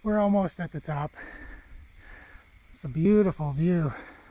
We're almost at the top. It's a beautiful view.